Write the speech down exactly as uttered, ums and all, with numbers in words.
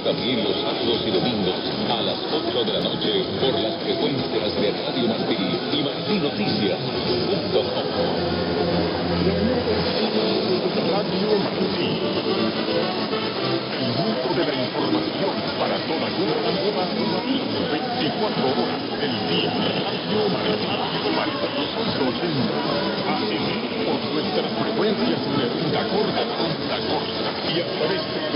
también los sábados y domingos a las ocho de la noche por las frecuencias de Radio Martí y martinoticias punto com. Radio Martí, el mundo de la información para toda Cuba y veinticuatro horas del día. Radio Martí, Martí ochenta, A M por nuestras frecuencias de onda corta, onda corta y a través de